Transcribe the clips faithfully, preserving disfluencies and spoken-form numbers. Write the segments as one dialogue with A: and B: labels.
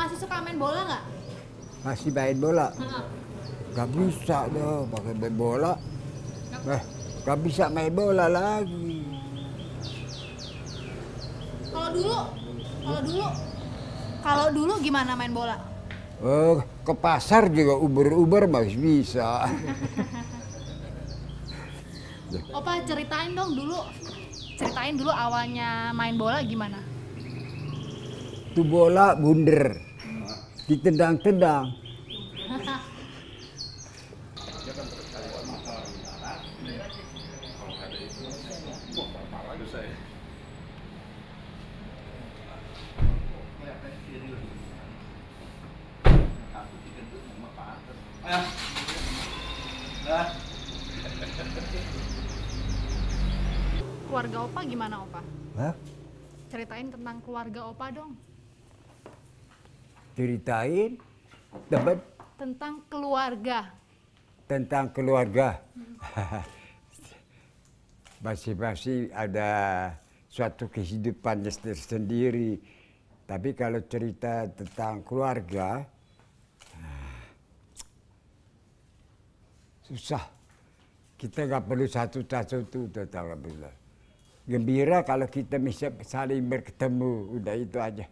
A: masih suka main bola nggak?
B: Masih main bola?
A: Hmm.
B: Gak bisa dong pakai main bola. Eh, gak bisa main bola lagi.
A: Kalau dulu, kalau dulu, kalau dulu gimana main bola?
B: Oh, ke pasar juga uber-uber masih bisa.
A: Opa ceritain dong dulu, ceritain dulu awalnya main bola gimana?
B: Itu bola bunder, ditendang-tendang.
A: Keluarga Opa gimana Opa?
B: Hah?
A: Ceritain tentang keluarga Opa dong.
B: Ceritain teman
A: Tentang keluarga.
B: tentang keluarga. Masing-masing ada suatu kehidupannya tersendiri. Tapi kalau cerita tentang keluarga, susah. Kita nggak perlu satu-satu itu tentang alhamdulillah. Gembira kalau kita bisa saling bertemu, udah itu aja.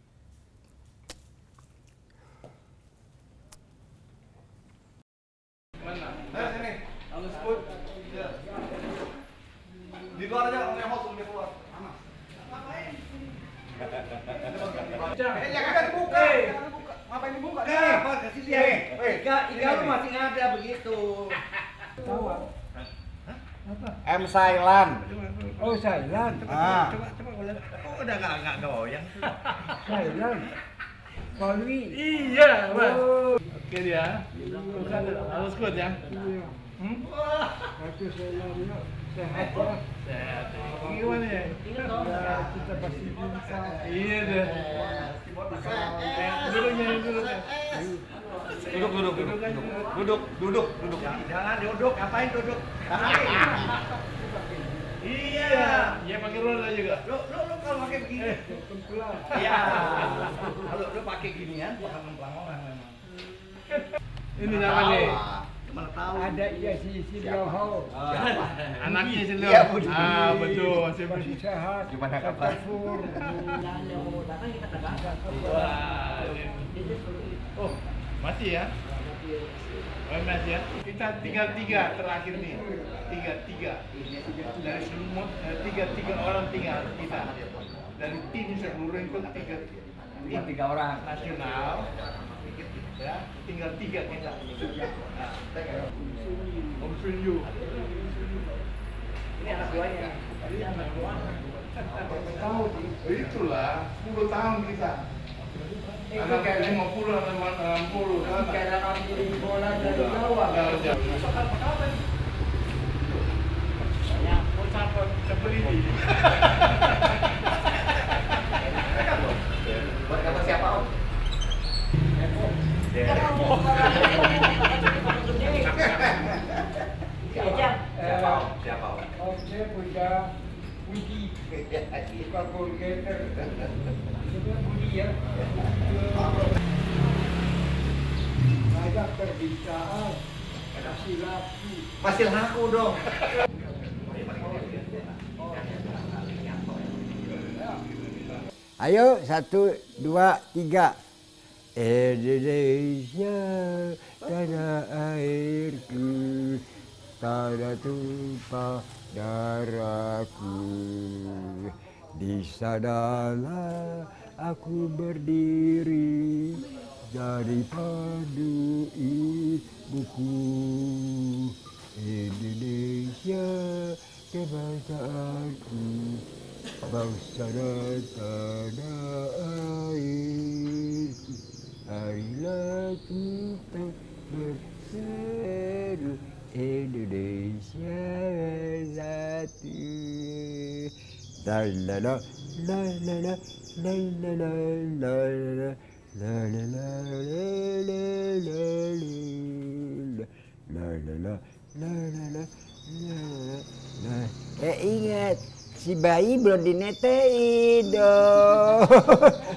C: Di luar aja, orang yang host di luar. Panas. Ngapain? Eh, jangan dibuka. Jangan dibuka. Ngapain dibuka?
D: Apa kasih dia? Eh, Ika, Ika lu masih ada begitu.
C: M Thailand.
B: Oh, Thailand.
C: Ah.
D: Coba, coba, boleh. Oh, udah nggak nggak goyang.
B: Thailand. Kali.
E: Iya, Mas.
B: Oh.
E: Oke dia. Bukan, harus kuat ya. Hmm?
B: Aku Thailandnya sehat ya.
E: Sehat. Gimana ya?
B: Ya, kita pasti bisa.
E: Iya deh. Eh, duduknya, duduknya.
C: Duduk, duduk, duduk, duduk, duduk, duduk, duduk.
D: Jangan duduk, ngapain duduk?
E: Iya. Iya pakai roda juga.
D: Lu, lu, lu kalau pakai begini. Iya. Kalau lu pakai ginian, bukan mempelangorang memang.
E: Ini siapa nih?
D: Mana tahu?
B: Ada iya si si Loho.
E: Anaknya sih
D: Iya,
E: lo.
D: betul.
E: Ah, betul. Masih
B: Masih sehat.
C: Gimana kabar?
B: Syukur.
E: Wah. Oh, masih ya? Oh, masih ya? Kita tinggal tiga terakhir nih. Tiga, tiga. Dari semua, eh, tiga, tiga orang tinggal kita. Dari tim seluruh itu tiga.
D: Tiga, tiga orang.
E: Nasional. Ya, tinggal tiga kita. Nah, Om Sunyu.
D: Ini anak buahnya.
E: Ini anak buah. Tahun itulah sepuluh tahun kita. Anak kayak lima puluh atau enam puluh kan?
D: Kayak ambil bola dari Jawa.
E: Jauh jauh. Ya, mau sampai seperti ini.
D: Buat kata siapa Om? Siapa? Siapa? Siapa?
B: Oh, saya punya Budi. Bukan Golgater. Itu Budi ya. Ngajak perbicaraan. Kasih laku.
D: Masih laku dong.
B: Ayo, satu, dua, tiga. Indonesia, tanah airku, tanah tumpah darahku. Di sanalah aku berdiri dari padu ibuku. Indonesia, kebangsaanku, bangsa dan tanah airku. Marilah kita bersatu, Indonesia satu. La la la la la la la la la la la la la la la la la la la. Eh ingat, si bayi belum dinetein dong.